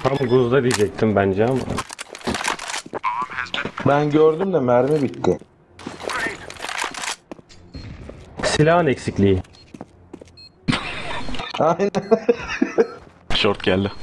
Tam Guz'da diyecektim bence ama. Ben gördüm de mermi bitti. Silahın eksikliği. Aynen. Short geldi.